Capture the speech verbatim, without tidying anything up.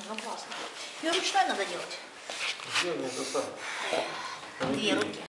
Ну классно. Ее ручной надо делать. Где мне это самое? Две руки.